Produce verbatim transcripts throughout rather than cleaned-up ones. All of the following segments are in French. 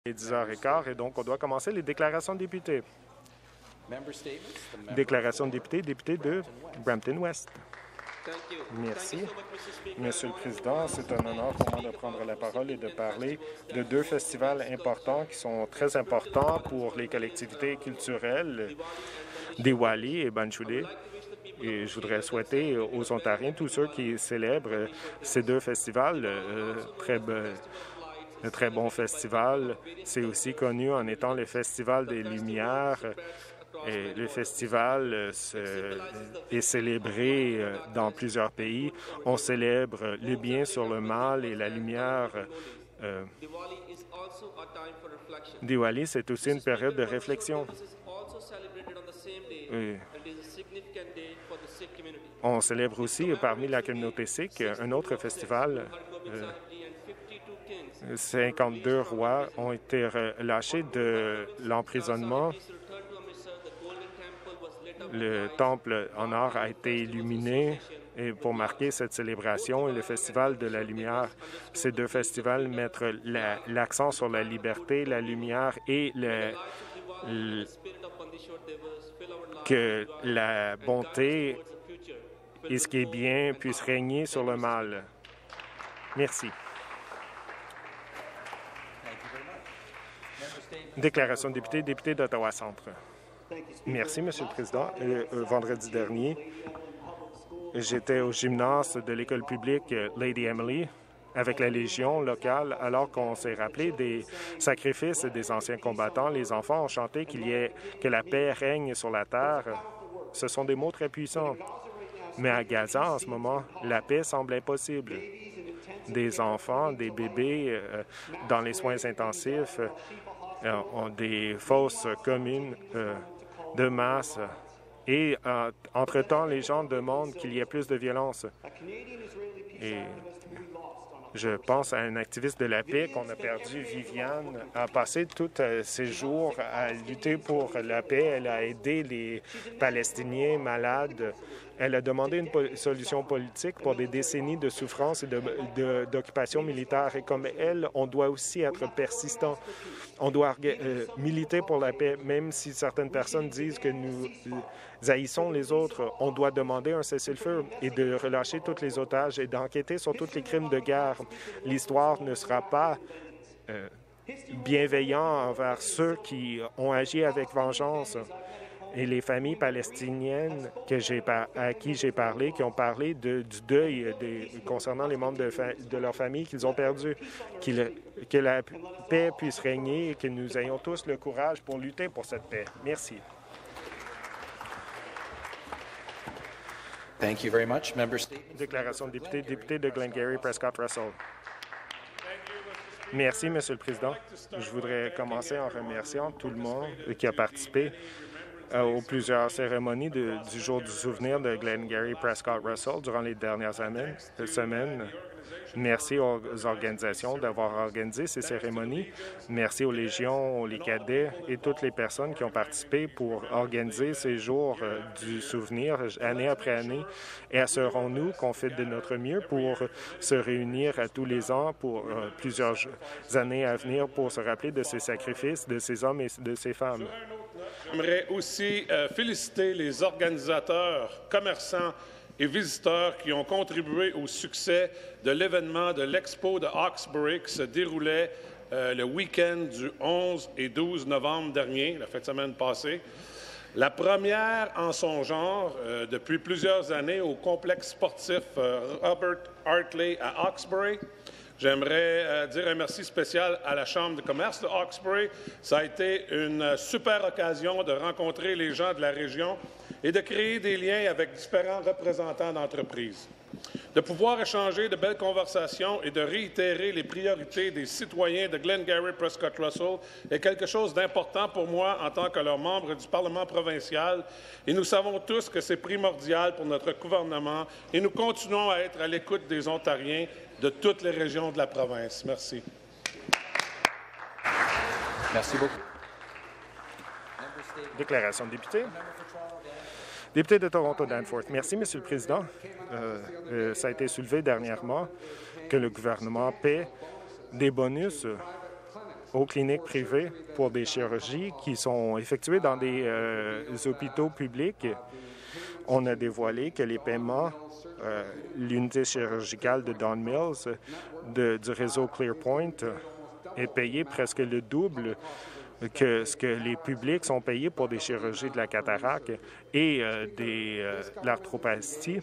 dix heures quinze et donc on doit commencer les déclarations de députés. Déclaration de député, député de Brampton-Ouest. Merci. Monsieur le Président, c'est un honneur pour moi de prendre la parole et de parler de deux festivals importants qui sont très importants pour les collectivités culturelles, Diwali et Banchoudé. Et je voudrais souhaiter aux Ontariens, tous ceux qui célèbrent ces deux festivals, euh, très, un très bon festival. C'est aussi connu en étant le Festival des Lumières. Et le festival euh, se, est célébré euh, dans plusieurs pays. On célèbre le bien sur le mal et la lumière. Euh, Diwali, c'est aussi une période de réflexion. Et on célèbre aussi parmi la communauté sikh un autre festival. Euh, cinquante-deux rois ont été relâchés de l'emprisonnement. Le temple en or a été illuminé et pour marquer cette célébration et le Festival de la Lumière. Ces deux festivals mettent l'accent la, sur la liberté, la lumière et le, le, que la bonté et ce qui est bien puissent régner sur le mal. Merci. Déclaration de député, député d'Ottawa-Centre. Merci, Monsieur le Président. Euh, euh, vendredi dernier, j'étais au gymnase de l'école publique Lady Emily avec la Légion locale, alors qu'on s'est rappelé des sacrifices des anciens combattants. Les enfants ont chanté qu'il y ait que la paix règne sur la terre. Ce sont des mots très puissants. Mais à Gaza, en ce moment, la paix semble impossible. Des enfants, des bébés euh, dans les soins intensifs euh, ont des fosses communes euh, de masse. Et euh, entre-temps, les gens demandent qu'il y ait plus de violence. Et je pense à un activiste de la paix qu'on a perdu, Viviane, a passé tous ses jours à lutter pour la paix. Elle a aidé les Palestiniens malades. Elle a demandé une po solution politique pour des décennies de souffrance et d'occupation militaire. Et comme elle, on doit aussi être persistant. On doit euh, militer pour la paix, même si certaines personnes disent que nous euh, haïssons les autres. On doit demander un cessez-le-feu et de relâcher tous les otages et d'enquêter sur tous les crimes de guerre. L'histoire ne sera pas euh, bienveillante envers ceux qui ont agi avec vengeance. Et les familles palestiniennes que à qui j'ai parlé, qui ont parlé de, du deuil de, concernant les membres de, fa de leur famille qu'ils ont perdus, qu'il que la paix puisse régner et que nous ayons tous le courage pour lutter pour cette paix. Merci. Thank you very much. Member Déclaration de député, député de Glengarry Prescott Russell. Merci, Monsieur le Président. Je voudrais commencer en remerciant tout le monde qui a participé Euh, aux plusieurs cérémonies de, du jour du souvenir de Glengarry Prescott Russell durant les dernières années, euh, semaines. Merci aux organisations d'avoir organisé ces cérémonies. Merci aux légions, aux cadets et toutes les personnes qui ont participé pour organiser ces jours euh, du souvenir année après année. Et assurons-nous qu'on fait de notre mieux pour se réunir à tous les ans pour euh, plusieurs années à venir pour se rappeler de ces sacrifices, de ces hommes et de ces femmes. J'aimerais aussi euh, féliciter les organisateurs, commerçants et visiteurs qui ont contribué au succès de l'événement de l'Expo de Hawkesbury qui se déroulait euh, le week-end du onze et douze novembre dernier, la fin de semaine passée. La première en son genre euh, depuis plusieurs années au complexe sportif euh, Robert Hartley à Hawkesbury. J'aimerais euh, dire un merci spécial à la Chambre de commerce de Hawkesbury. Ça a été une super occasion de rencontrer les gens de la région et de créer des liens avec différents représentants d'entreprises. De pouvoir échanger de belles conversations et de réitérer les priorités des citoyens de Glengarry Prescott Russell est quelque chose d'important pour moi en tant que leur membre du Parlement provincial. Et nous savons tous que c'est primordial pour notre gouvernement et nous continuons à être à l'écoute des Ontariens de toutes les régions de la province. Merci. Merci beaucoup. Déclaration de député. Député de Toronto-Danforth. Merci, Monsieur le Président. Euh, euh, ça a été soulevé dernièrement que le gouvernement paie des bonus aux cliniques privées pour des chirurgies qui sont effectuées dans des euh, hôpitaux publics. On a dévoilé que les paiements, euh, l'unité chirurgicale de Don Mills de, du réseau ClearPoint est payé presque le double que ce que les publics sont payés pour des chirurgies de la cataracte et euh, des, euh, de l'arthroplastie.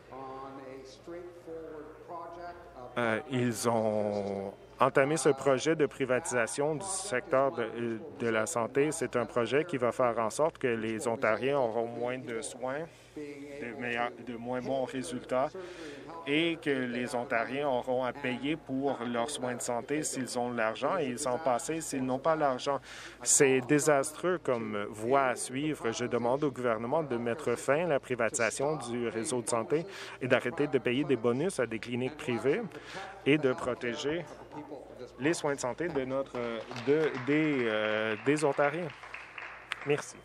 Euh, ils ont entamé ce projet de privatisation du secteur de, de la santé. C'est un projet qui va faire en sorte que les Ontariens auront moins de soins, de, meilleurs, de moins bons résultats et que les Ontariens auront à payer pour leurs soins de santé s'ils ont de l'argent et ils s'en passer s'ils n'ont pas l'argent. C'est désastreux comme voie à suivre. Je demande au gouvernement de mettre fin à la privatisation du réseau de santé et d'arrêter de payer des bonus à des cliniques privées et de protéger les soins de santé de notre, de, des, euh, des Ontariens. Merci.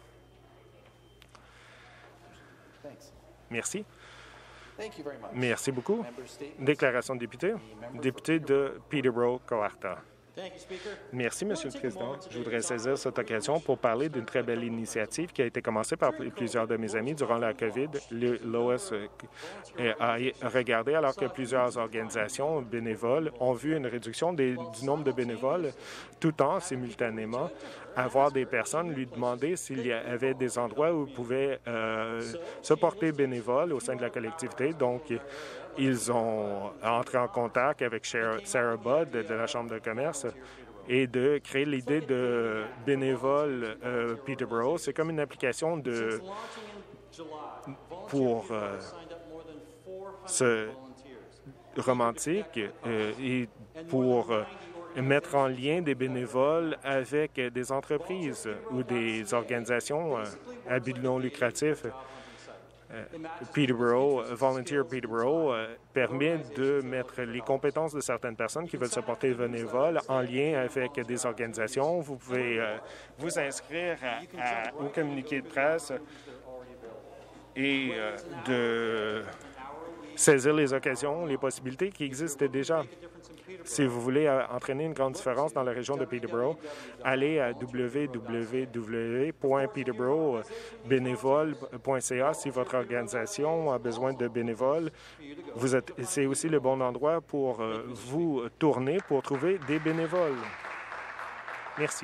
Merci. Merci beaucoup. Déclaration de député. Député de Peterborough-Coarta. Merci, Monsieur le Président. Je voudrais saisir cette occasion pour parler d'une très belle initiative qui a été commencée par plusieurs de mes amis durant la COVID. L'O S a regardé alors que plusieurs organisations bénévoles ont vu une réduction des, du nombre de bénévoles, tout en, simultanément, avoir des personnes lui demander s'il y avait des endroits où ils pouvaient euh, se porter bénévoles au sein de la collectivité. Donc, ils ont entré en contact avec Sarah Budd de la Chambre de commerce et de créer l'idée de bénévoles euh, Peterborough. C'est comme une application de pour euh, ce romantique euh, et pour euh, mettre en lien des bénévoles avec des entreprises ou des organisations euh, à but non lucratif. Euh, Peterborough, Volunteer Peterborough euh, permet de mettre les compétences de certaines personnes qui veulent se porter bénévoles en lien avec des organisations. Vous pouvez euh, vous inscrire à, à, au communiqué de presse et euh, de saisir les occasions, les possibilités qui existent déjà. Si vous voulez euh, entraîner une grande différence dans la région de Peterborough, allez à w w w point peterborough bénévole point c a si votre organisation a besoin de bénévoles. Vous êtes, c'est aussi le bon endroit pour euh, vous tourner pour trouver des bénévoles. Merci.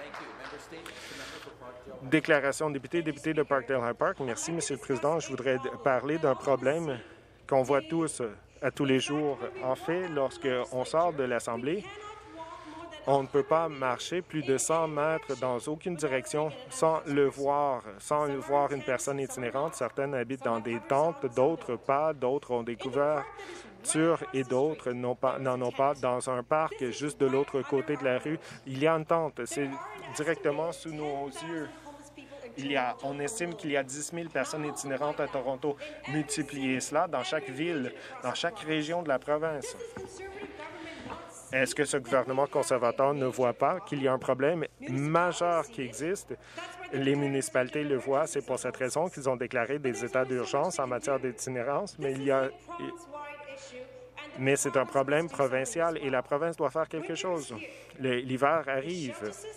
Déclaration de député, député de Parkdale High Park. Merci, Monsieur le Président. Je voudrais parler d'un problème qu'on voit tous à tous les jours. En fait, lorsqu'on sort de l'Assemblée, on ne peut pas marcher plus de cent mètres dans aucune direction sans le voir, sans voir une personne itinérante. Certaines habitent dans des tentes, d'autres pas, d'autres ont des couvertures et d'autres n'en ont pas dans un parc juste de l'autre côté de la rue. Il y a une tente, c'est directement sous nos yeux. Il y a, on estime qu'il y a dix mille personnes itinérantes à Toronto. Multipliez cela dans chaque ville, dans chaque région de la province. Est-ce que ce gouvernement conservateur ne voit pas qu'il y a un problème majeur qui existe? Les municipalités le voient. C'est pour cette raison qu'ils ont déclaré des états d'urgence en matière d'itinérance, mais il y a... Mais c'est un problème provincial et la province doit faire quelque chose. L'hiver arrive.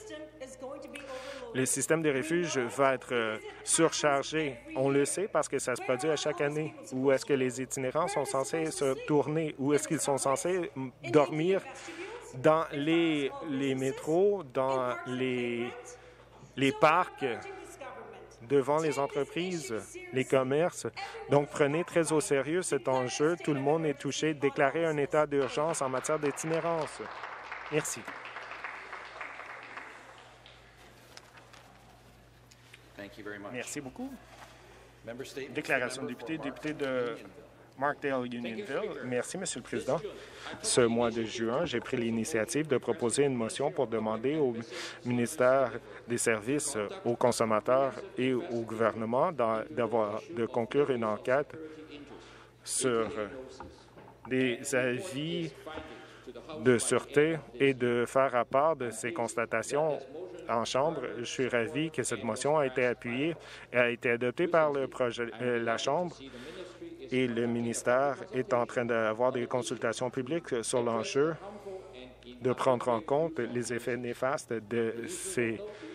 Le système de refuge va être euh, surchargé. On le sait parce que ça se produit à chaque année. Où est-ce que les itinérants sont censés se tourner? Où est-ce qu'ils sont censés dormir? Dans les, les métros, dans les, les parcs, devant les entreprises, les commerces. Donc, prenez très au sérieux cet enjeu. Tout le monde est touché. Déclarez un état d'urgence en matière d'itinérance. Merci. Merci beaucoup. Déclaration de député, député de Markdale-Unionville. Merci, Monsieur le Président. Ce mois de juin, j'ai pris l'initiative de proposer une motion pour demander au ministère des Services aux consommateurs et au gouvernement d'avoir de conclure une enquête sur des avis de sûreté et de faire rapport de ces constatations en Chambre. Je suis ravi que cette motion a été appuyée et a été adoptée par le projet, euh, la Chambre et le ministère est en train d'avoir des consultations publiques sur l'enjeu de prendre en compte les effets néfastes de ces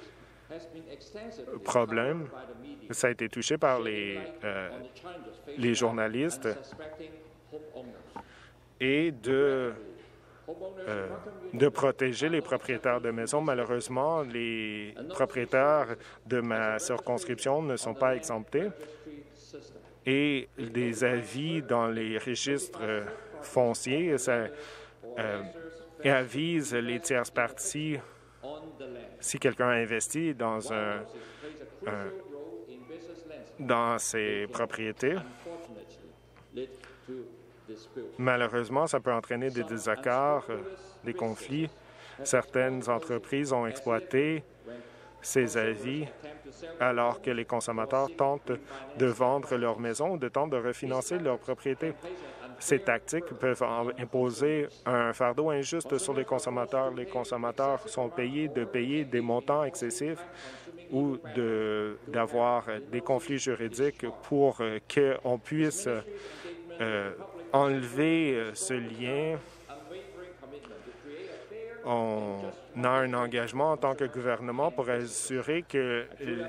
problèmes. Ça a été touché par les, euh, les journalistes et de, euh, de protéger les propriétaires de maisons. Malheureusement, les propriétaires de ma circonscription ne sont pas exemptés et des avis dans les registres fonciers, ça euh, avise les tierces parties si quelqu'un a investi dans un, un dans ses propriétés. Malheureusement, ça peut entraîner des désaccords, des conflits. Certaines entreprises ont exploité ces avis alors que les consommateurs tentent de vendre leur maison ou de tentent de refinancer leur propriété. Ces tactiques peuvent imposer un fardeau injuste sur les consommateurs. Les consommateurs sont payés de payer des montants excessifs ou d'avoir des conflits juridiques pour euh, qu'on puisse euh, enlever ce lien. On a un engagement en tant que gouvernement pour assurer que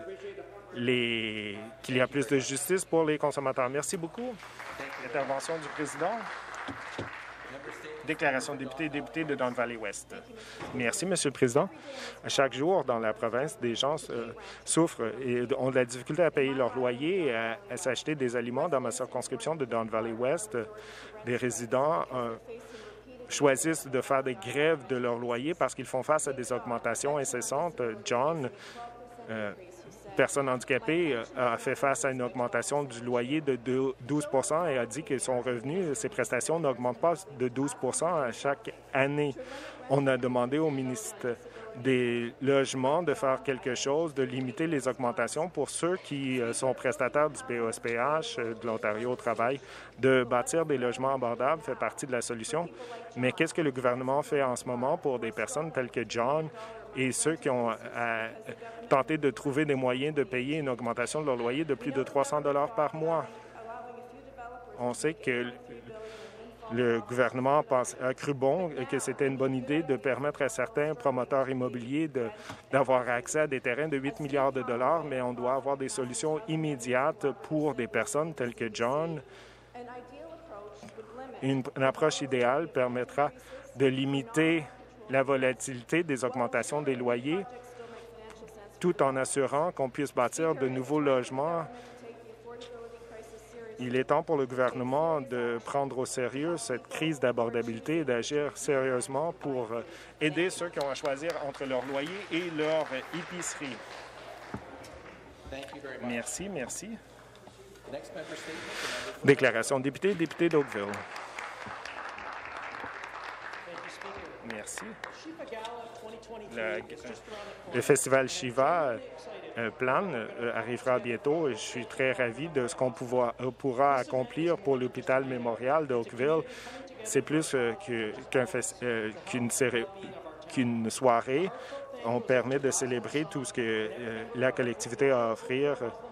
les qu'il y a plus de justice pour les consommateurs. Merci beaucoup. Intervention du président. Déclaration de député et député de Don Valley West. Merci, Monsieur le Président. Chaque jour, dans la province, des gens euh, souffrent et ont de la difficulté à payer leur loyer et à, à s'acheter des aliments. Dans ma circonscription de Don Valley West, des résidents euh, choisissent de faire des grèves de leur loyer parce qu'ils font face à des augmentations incessantes. John, euh, personne handicapée, a fait face à une augmentation du loyer de douze pour cent et a dit que son revenu, ses prestations n'augmentent pas de douze pour cent à chaque année. On a demandé au ministre des Logements de faire quelque chose, de limiter les augmentations pour ceux qui sont prestataires du P O S P H, de l'Ontario au travail. De bâtir des logements abordables fait partie de la solution. Mais qu'est-ce que le gouvernement fait en ce moment pour des personnes telles que John et ceux qui ont euh, tenté de trouver des moyens de payer une augmentation de leur loyer de plus de trois cents dollars par mois? On sait que le gouvernement pense, a cru bon et que c'était une bonne idée de permettre à certains promoteurs immobiliers d'avoir accès à des terrains de huit milliards de dollars, mais on doit avoir des solutions immédiates pour des personnes telles que John. Une, une approche idéale permettra de limiter la volatilité des augmentations des loyers tout en assurant qu'on puisse bâtir de nouveaux logements. Il est temps pour le gouvernement de prendre au sérieux cette crise d'abordabilité et d'agir sérieusement pour aider ceux qui ont à choisir entre leur loyer et leur épicerie. Merci, merci. Déclaration de député, député d'Oakville. Merci. Le, le festival Shiva euh, Plan euh, arrivera bientôt et je suis très ravi de ce qu'on pourra, euh, pourra accomplir pour l'hôpital mémorial d'Oakville. C'est plus euh, qu'un euh, qu'une qu'une soirée. On permet de célébrer tout ce que euh, la collectivité a à offrir.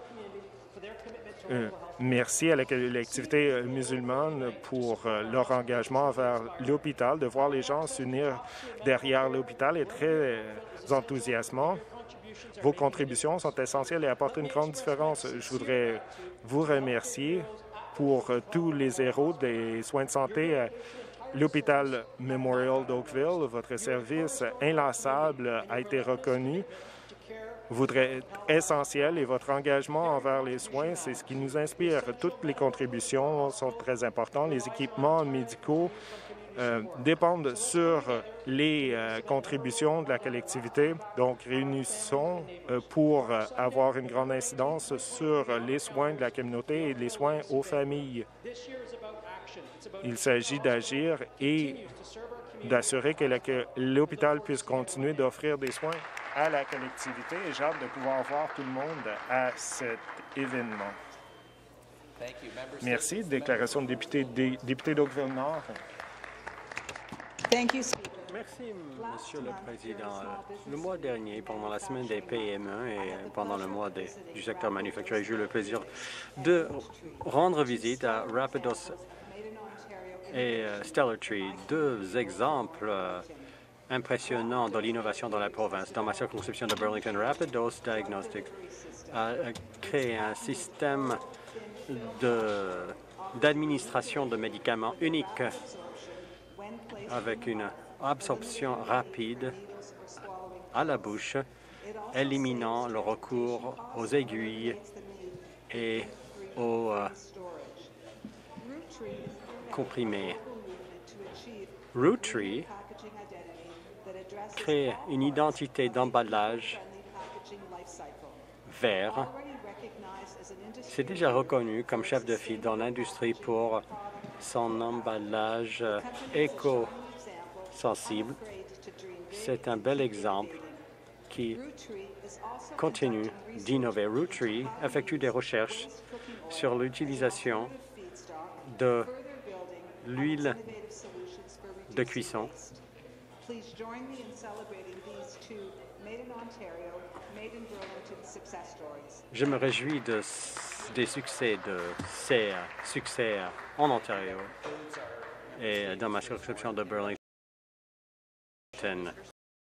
Euh, Merci à la collectivité musulmane pour euh, leur engagement envers l'hôpital. De voir les gens s'unir derrière l'hôpital est très euh, enthousiasmant. Vos contributions sont essentielles et apportent une grande différence. Je voudrais vous remercier pour euh, tous les héros des soins de santé à l'hôpital Memorial d'Oakville. Votre service inlassable a été reconnu. Vous êtes essentiel et votre engagement envers les soins, c'est ce qui nous inspire. Toutes les contributions sont très importantes. Les équipements médicaux euh, dépendent sur les euh, contributions de la collectivité. Donc, réunissons euh, pour euh, avoir une grande incidence sur les soins de la communauté et les soins aux familles. Il s'agit d'agir et d'assurer que l'hôpital puisse continuer d'offrir des soins à la collectivité et j'ai hâte de pouvoir voir tout le monde à cet événement. Merci. Déclaration de député, dé, député d'Oakville Nord. Merci, Monsieur le Président. Le mois dernier, pendant la semaine des P M E et pendant le mois des, du secteur manufacturier, j'ai eu le plaisir de rendre visite à Rapidos et uh, Stellar Tree, deux exemples uh, impressionnant de l'innovation dans la province. Dans ma circonscription de Burlington, Rapidos Diagnostics a créé un système d'administration de, de médicaments unique avec une absorption rapide à la bouche, éliminant le recours aux aiguilles et aux euh, comprimés. Roottree crée une identité d'emballage vert. C'est déjà reconnu comme chef de file dans l'industrie pour son emballage éco-sensible. C'est un bel exemple qui continue d'innover. Roottree effectue des recherches sur l'utilisation de l'huile de cuisson. Je me réjouis de, des succès de ces succès en Ontario et dans ma circonscription de Burlington.